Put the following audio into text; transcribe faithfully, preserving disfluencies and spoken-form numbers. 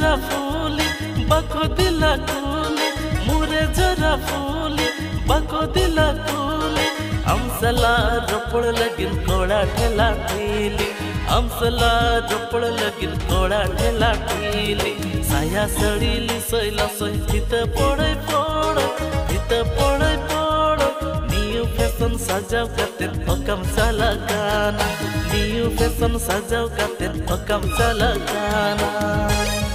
जरा फूली बको दिला कूली मुरे जरा फूली बको दिला कूली अमसला रोपड़ लगिन कोड़ा ठेला ठेली अमसला रोपड़ लगिन कोड़ा ठेला ठेली साया सड़ीली सोइला सोई हित पड़े पड़ हित पड़े पड़ न्यू फैशन सजाव करते ओकम चला गाना न्यू फैशन सजाव करते ओकम चला गाना।